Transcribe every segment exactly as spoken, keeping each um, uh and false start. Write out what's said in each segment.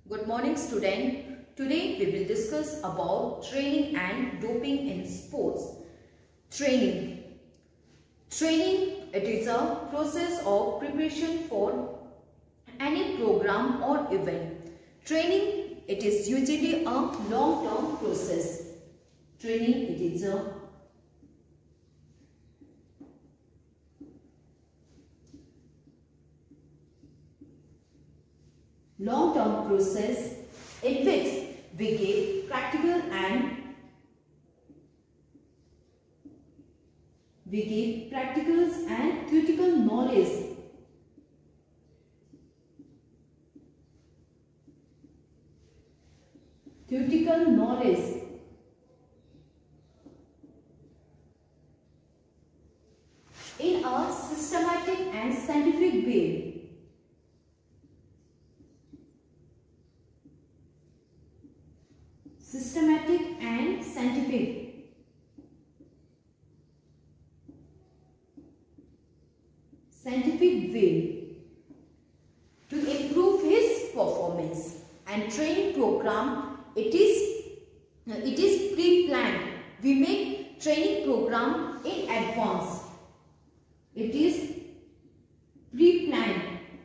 Good morning student. Today we will discuss about training and doping in sports. Training. Training, it is a process of preparation for any program or event. Training, it is usually a long-term process. Training, it is a long-term process in which we give practical and we give practicals and theoretical knowledge theoretical knowledge in a systematic and scientific way. Systematic and scientific. Scientific way to improve his performance. And training program, it is it is pre-planned. We make training program in advance. It is pre-planned.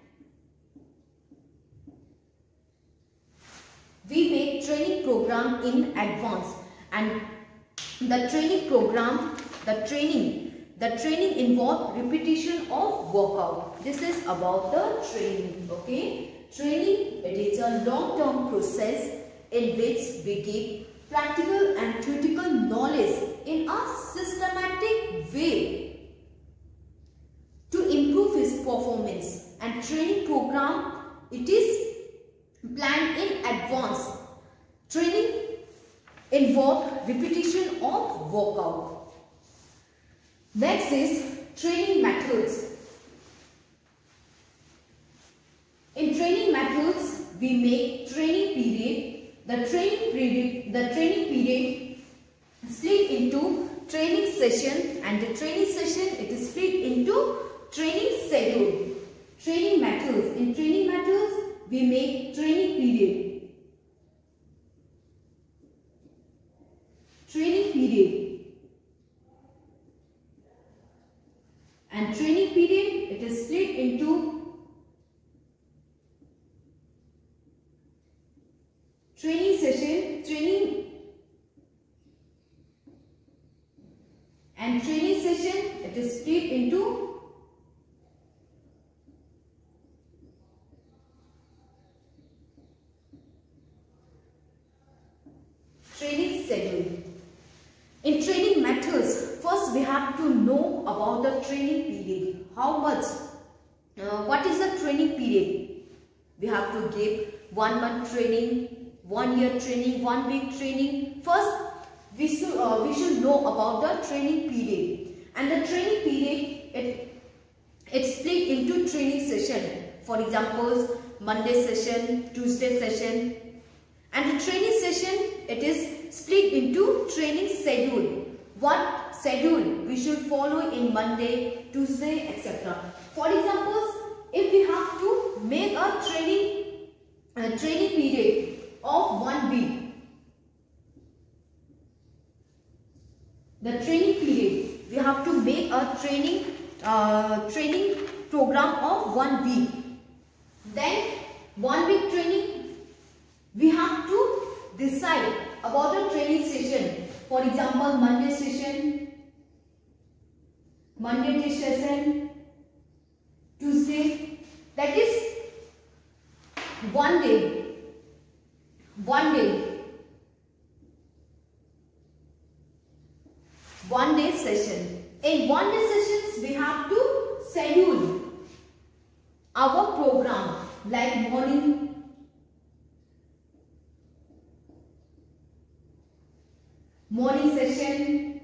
We make training program in advance, and the training program, the training, the training involve repetition of workout. This is about the training. Okay, training, it is a long-term process in which we give practical and theoretical knowledge in a systematic way to improve his performance. And training program, it is planned in advance. Training involves repetition of workout. Next is training methods. In training methods, we make training period. The training period, the training period split into training session, and the training session, it is split into training schedule. Training methods. In training methods, we make training period. Training period. And training period, it is split into training session, training and training session, it is split into training schedule. In training methods, first we have to know about the training period. How much? Uh, what is the training period? We have to give one month training, one year training, one week training. First, we should uh, we should know about the training period. And the training period, it it's split into training session. For example, Monday session, Tuesday session. And the training session, it is split into training schedule. What schedule we should follow in Monday, Tuesday, et cetera. For example, if we have to make a training a training period of one week, the training period, we have to make a training uh, training program of one week. Then one week training, we have to decide about a training session. For example, Monday session, Monday session, Tuesday, that is one day, one day, one day session. In one day sessions, we have to schedule our program like morning, morning session,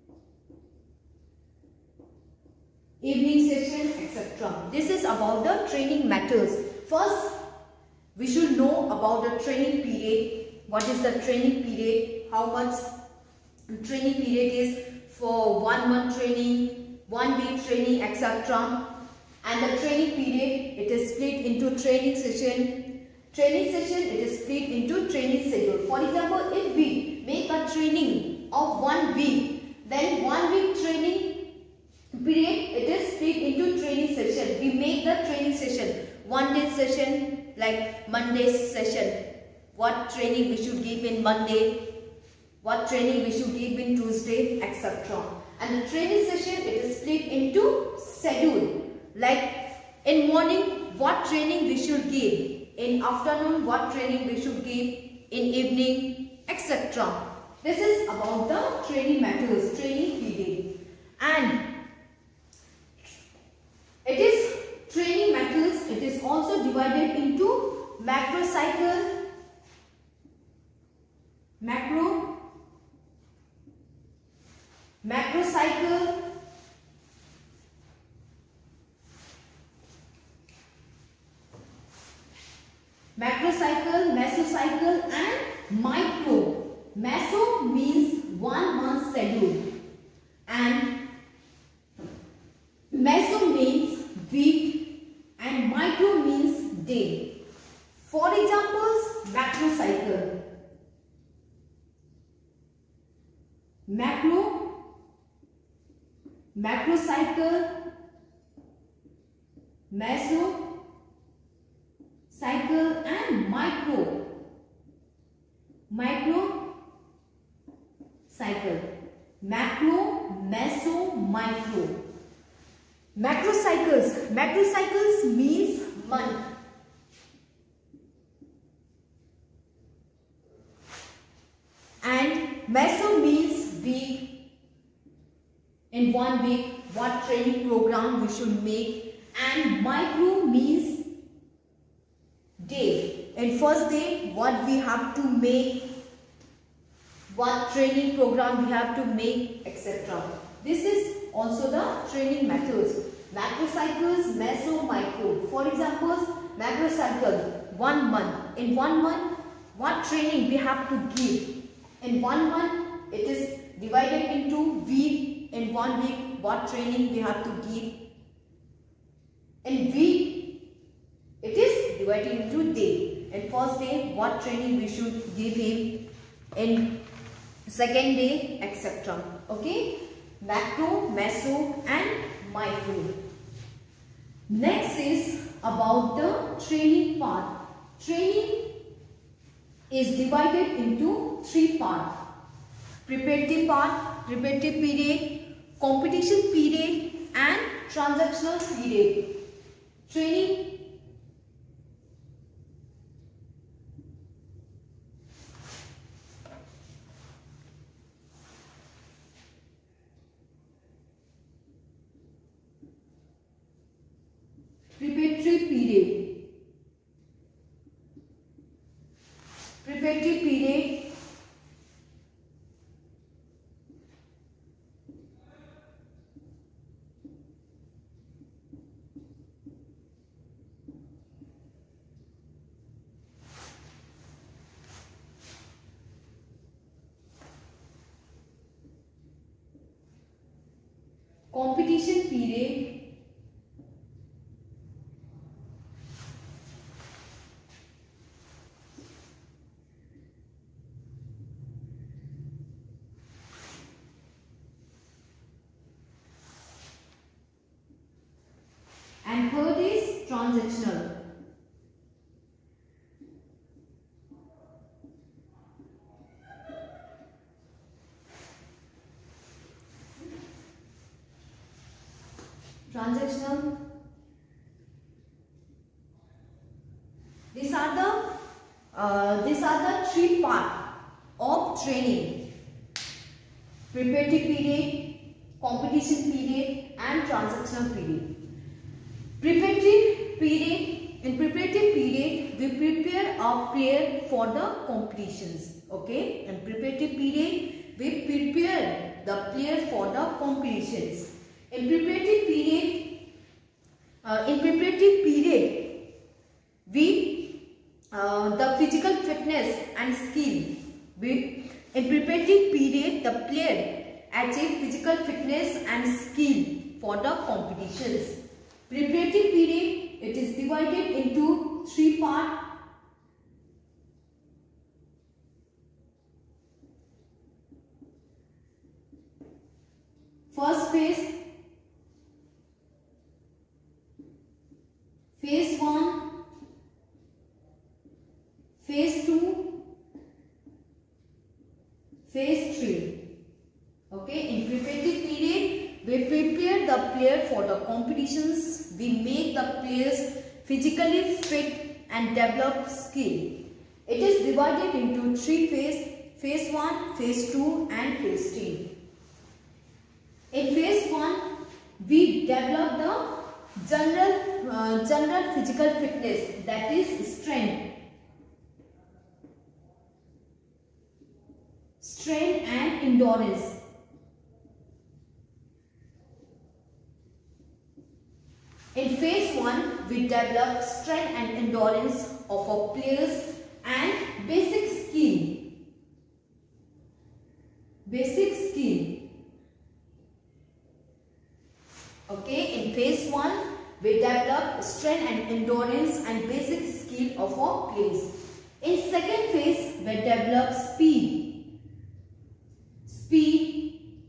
evening session, et cetera. This is about the training methods. First, we should know about the training period. What is the training period? How much training period is for one month training, one week training, et cetera. And the training period, it is split into training session, Training session, it is split into training schedule. For example, if we make a training of one week, then one week training period, it is split into training session. We make the training session one day session, like Monday's session. What training we should give in Monday, what training we should give in Tuesday, et cetera. And the training session, it is split into schedule. Like in morning, what training we should give. In afternoon, what training we should give. In evening, et cetera. This is about the training methods, training period. And it is training methods, it is also divided into macro cycle, macro, macro cycle, macro cycle, mesocycle and micro. Meso means one month schedule and meso means week and micro means day. For examples, macro cycle. Macro, macro cycle, meso cycle and micro, micro cycle, macro, meso, micro. Macro cycles, macro cycles means month. And meso means week. In one week, what training program we should make. And micro means day. In first day, what we have to make, what training program we have to make, et cetera. This is also the training methods. Macro cycles, meso, micro. For examples, macro cycle, one month. In one month, what training we have to give. In one month, it is divided into week. In one week, what training we have to give. In week, it is divided into day. In first day, what training we should give him. In second day, et cetera. Okay? Macro, meso and micro. Next is about the training part. Training is divided into three parts. Preparative part, preparative period, competition period and transactional period. Training preparatory period, preparatory period, competition period, and third is transactional. Transactional. These are the uh, these are the three parts of training: preparative period, competition period, and transactional period. Preparative period. In preparative period, we prepare our player for the competitions. Okay. In preparative period, we prepare the player for the competitions. In preparative period, uh, in preparative period, we uh, the physical fitness and skill. We, in preparative period, the player achieve physical fitness and skill for the competitions. Preparative period, it is divided into three parts: First phase, phase one, phase two, phase three. Okay, in preparative period, we prepare the player for the competitions. We make the players physically fit and develop skill. It is divided into three phases: phase one, phase two, and phase three. In phase one, we develop the general uh, general physical fitness, that is strength, strength and endurance. In phase one, we develop strength and endurance of our players and basic skill. Basic skill. Okay, in phase one, we develop strength and endurance and basic skill of our players. In second phase, we develop speed. Speed,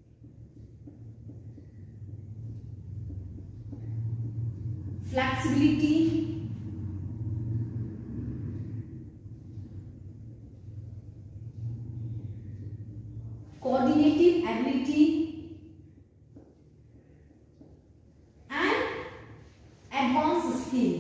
flexibility, coordinative ability, and advanced skill.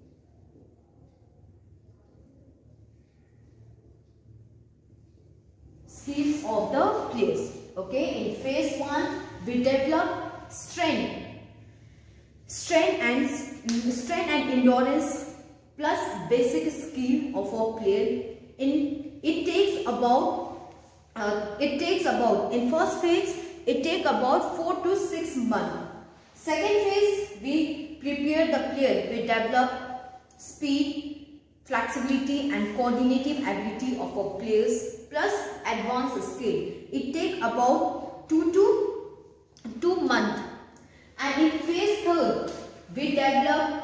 Skills of the players. Okay, in phase one, we develop strength, strength and strength and endurance plus basic skill of our player. In it takes about uh, it takes about in first phase it takes about four to six months. Second phase, we prepare the player. We develop speed, flexibility, and coordinative ability of our players plus advanced skill. It takes about two to two months. And in phase third, we develop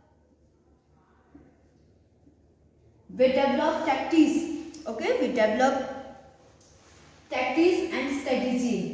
we develop tactics. Okay, we develop tactics and strategy.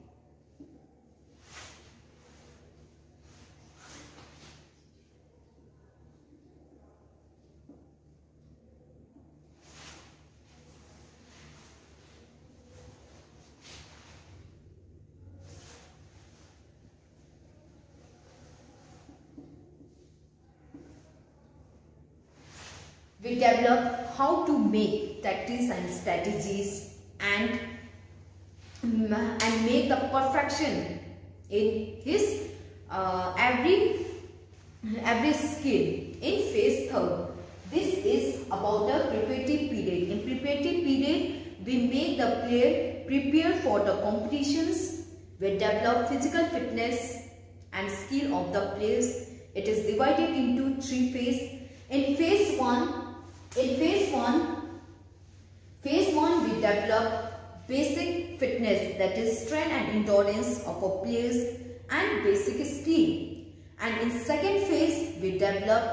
We develop how to make tactics and strategies and, and make the perfection in his uh, every, every skill in phase third. This is about the preparative period. In preparative period, we make the player prepare for the competitions. We develop physical fitness and skill of the players. It is divided into three phases. In phase one, In phase one, phase one we develop basic fitness, that is strength and endurance of our players and basic skill. And in second phase we develop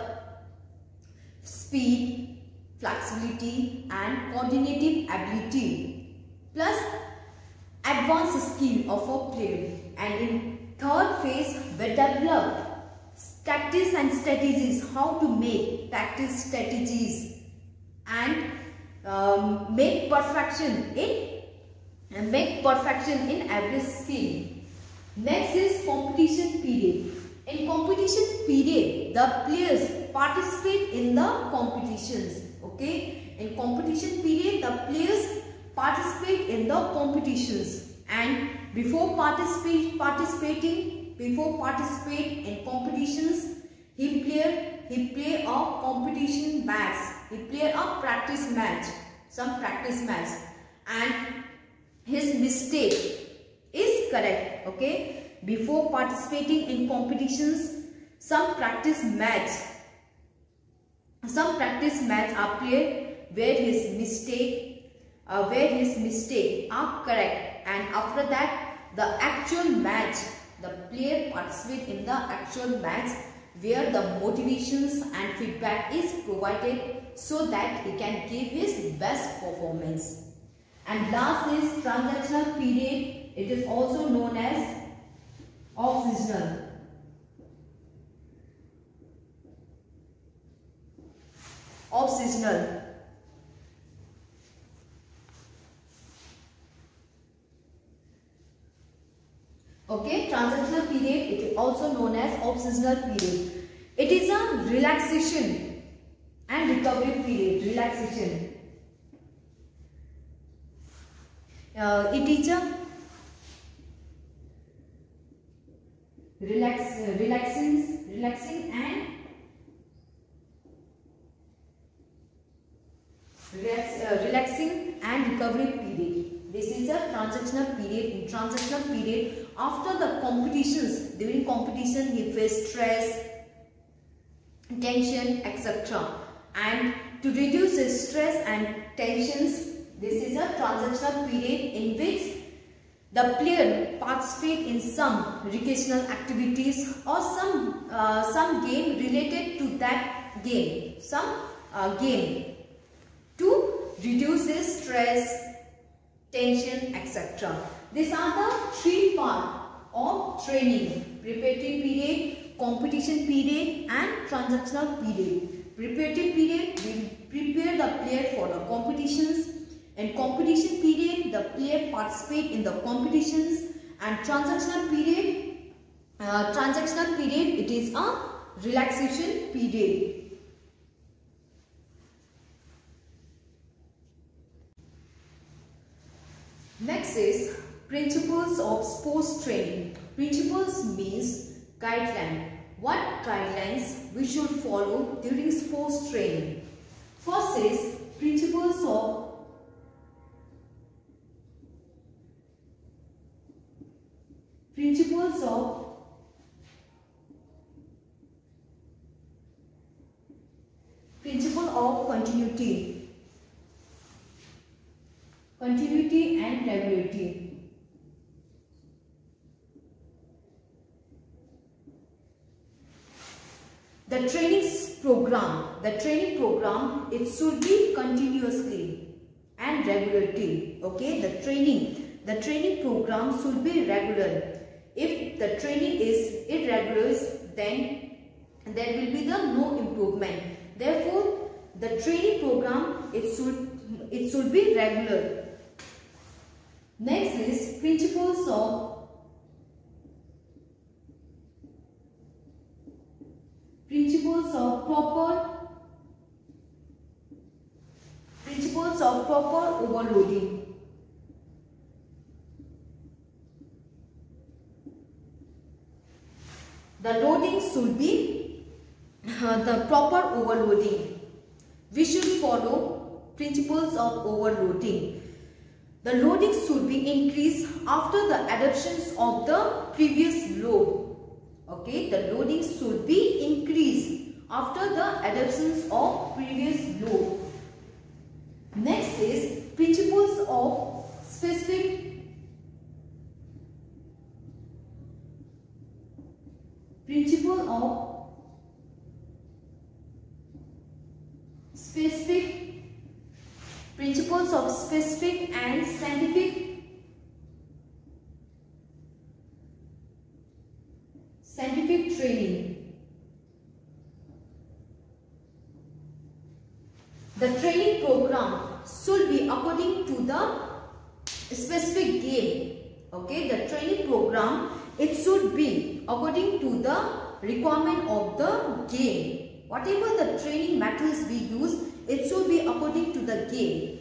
speed, flexibility and coordinative ability plus advanced skill of our player. And in third phase we develop tactics and strategies, how to make tactics strategies and um, make perfection in and make perfection in every skill. Next is competition period. In competition period, the players participate in the competitions. Okay, in competition period, the players participate in the competitions, and before participate participating, before participate in competitions, he play he play a competition match. He play a practice match, some practice match, and his mistake is correct. Okay, before participating in competitions, some practice match, some practice match are played where his mistake, uh, where his mistake are correct, and after that, the actual match, the player participate in the actual match where the motivations and feedback is provided so that he can give his best performance. And last is transactional period. It is also known as Off-seasonal. Off-seasonal. Okay, transactional period, it is also known as off-seasonal period. It is a relaxation and recovery period. Relaxation. Uh, it is a relax, uh, relaxing, relaxing and relax, uh, relaxing and recovery period. This is a transactional period. In transactional period, after the competitions, during competition, he faced stress, tension, et cetera. And to reduce his stress and tensions, this is a transactional period in which the player participate in some recreational activities or some uh, some game related to that game, some uh, game to reduce his stress, tension, et cetera. These are the three parts of training: preparative period, competition period, and transactional period. Preparative period will prepare the player for the competitions. In competition period, the player participate in the competitions, and transactional period, uh, transactional period, it is a relaxation period. Next is principles of sports training. Principles means guideline. What guidelines we should follow during sports training? First is principles of Principles of Principle of continuity, continuity and regularity. The training program, the training program, it should be continuously and regularly. Okay, the training, the training program should be regular. If the training is irregular, then there will be the no improvement. Therefore, the training program, it should it should be regular. Next is principles of principles of proper principles of proper overloading. The loading should be uh, the proper overloading. We should follow principles of overloading. The loading should be increased after the adoptions of the previous load. Okay, the loading should be increased after the adoptions of previous load. Next is principles of specific Principle of specific principles of specific and scientific scientific training. The training program should be according to the specific game. Okay, the training program, it should be according to the requirement of the game. Whatever the training methods we use, it should be according to the game.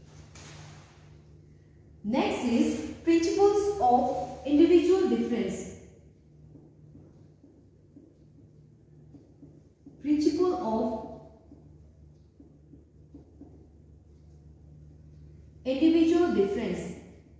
Next is principles of individual difference. Principle of individual difference.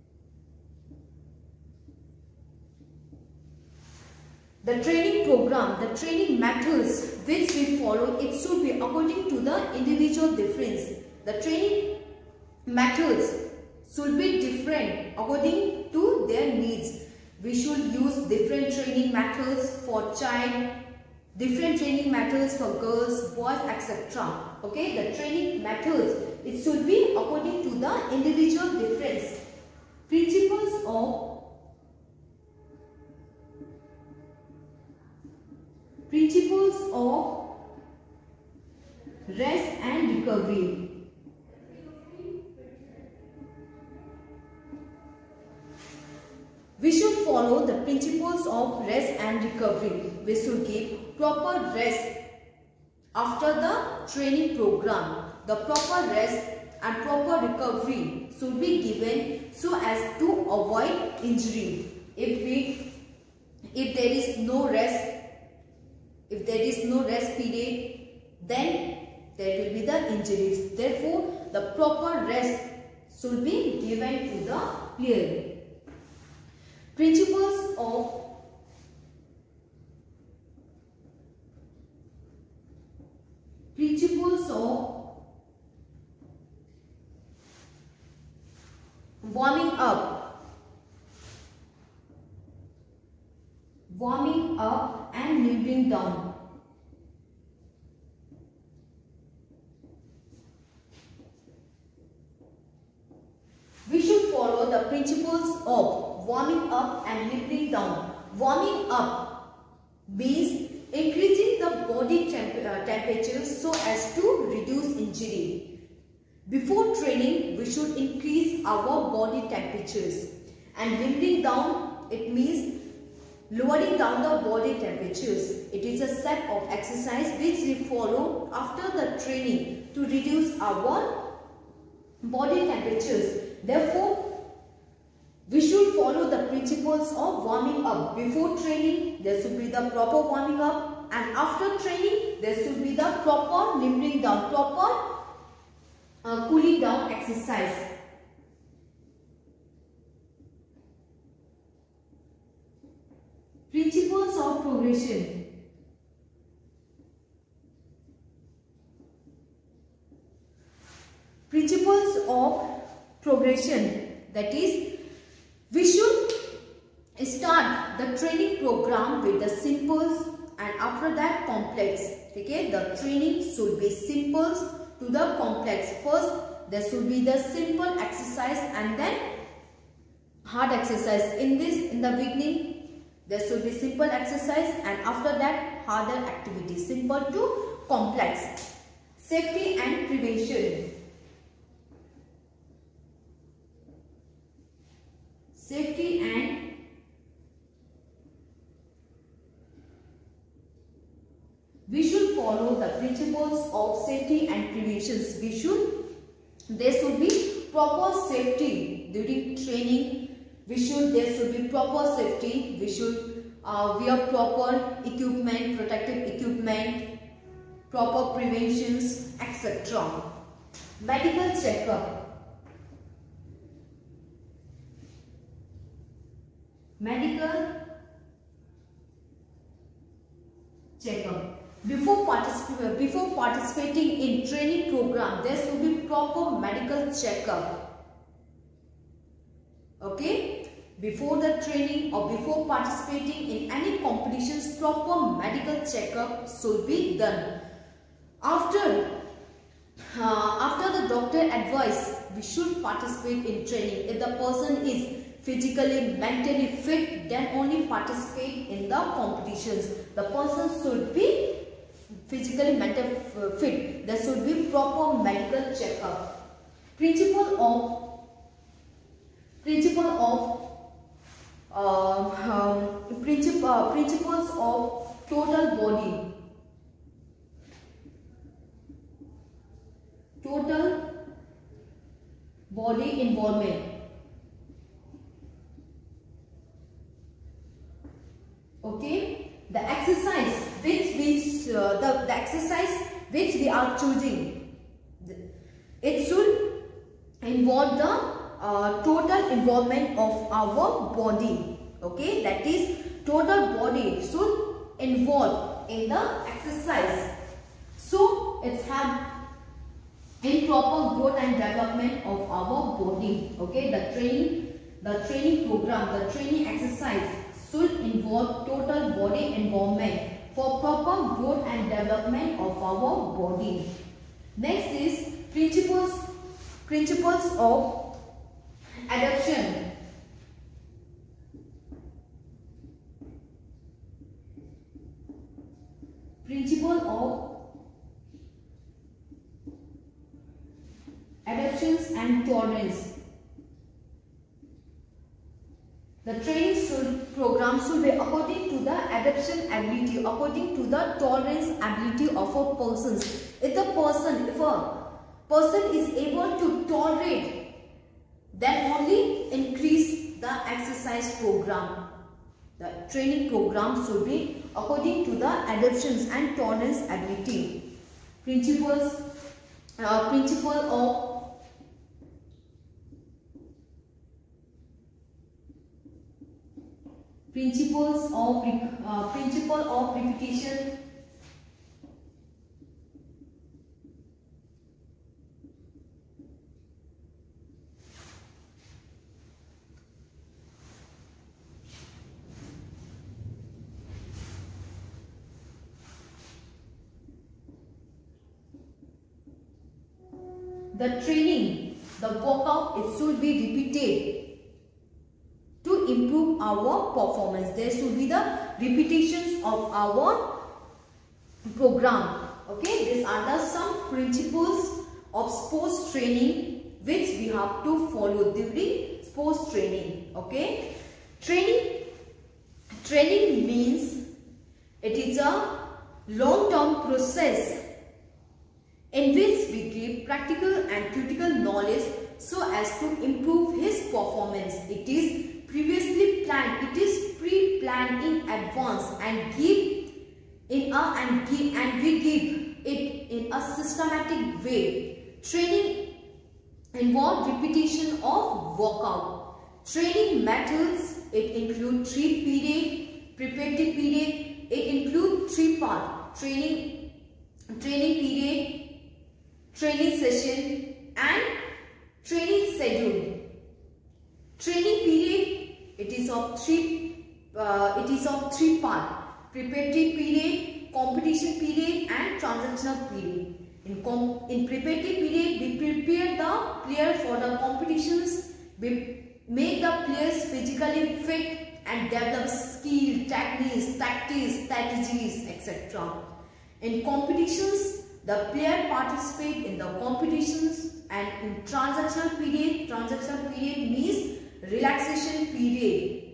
The training program, the training methods which we follow, it should be according to the individual difference. The training methods should be different according to their needs. We should use different training methods for child, different training methods for girls, boys, et cetera. Okay, the training methods, it should be according to the individual difference. Principles of Principles of rest and recovery. We should follow the principles of rest and recovery. We should give proper rest after the training program. The proper rest and proper recovery should be given so as to avoid injury. If we, if there is no rest, if there is no rest period, then there will be the injuries. Therefore, the proper rest should be given to the player. Principles of Principles of warming up, warming up and limping down. We should follow the principles of warming up and limping down. Warming up means increasing the body temp uh, temperature so as to reduce injury. Before training, we should increase our body temperatures. And limping down, it means lowering down the body temperatures. It is a set of exercise which we follow after the training to reduce our body temperatures. Therefore, we should follow the principles of warming up. Before training, there should be the proper warming up, and after training, there should be the proper limping down, proper uh, cooling down exercise. Principles of progression. Principles of progression, that is, we should start the training program with the simples and after that complex. Okay, the training should be simples to the complex. First, there should be the simple exercise and then hard exercise. In this, in the beginning, there should be simple exercise and after that harder activity, simple to complex. Safety and prevention. Safety and we should follow the principles of safety and preventions. We should, there should be proper safety during training. We should, there should be proper safety. We should uh, wear proper equipment, protective equipment, proper preventions, et cetera. Medical checkup. Medical checkup. Before, particip before participating in training program, there should be proper medical checkup. Okay? Before the training or before participating in any competitions, proper medical checkup should be done. After, uh, after the doctor advice, we should participate in training. If the person is physically, mentally fit, then only participate in the competitions. The person should be physically, mentally fit. There should be proper medical checkup. Principle of principle of uh, um, princip uh, principles of total body. Total body involvement. Okay, the exercise which we uh, the, the exercise which we are choosing, it should involve the uh, total involvement of our body. Okay, that is, total body should involve in the exercise. So it's have improper growth and development of our body. Okay, the training, the training program, the training exercise should involve total body involvement for proper growth and development of our body. Next is principles, principles of adaptation. Principle of adaptations and tolerance. The training should, program should be according to the adaptation ability, according to the tolerance ability of a person. If the person, if a person is able to tolerate, then only increase the exercise program. The training program should be according to the adaptations and tolerance ability. Principles, uh, principle of principles of uh, principle of repetition. The training, the workout, it should be repeated to improve our performance. There should be the repetitions of our program. Okay, these are the some principles of sports training which we have to follow during sports training. Okay, training, training means it is a long-term process in which we give practical and critical knowledge so as to improve his performance. It is previously planned, it is pre-planned in advance and give in a and give and we give it in a systematic way. Training involves repetition of workout. Training methods, it includes three period, preparative period, it includes three part, training, training period, training session and training schedule. Training period, it is of three uh, it is of three part, preparative period, competition period and transactional period. In, com in preparative period, we prepare the player for the competitions, we make the players physically fit and develop skill, techniques, tactics, strategies, et cetera. In competitions, the player participate in the competitions, and in transactional period, transactional period means relaxation period.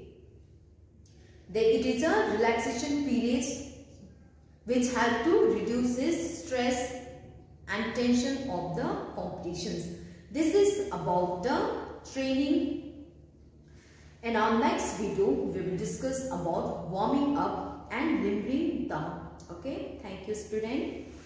It is a relaxation period which help to reduce his stress and tension of the competitions. This is about the training. In our next video, we will discuss about warming up and limbering down. Okay, thank you student.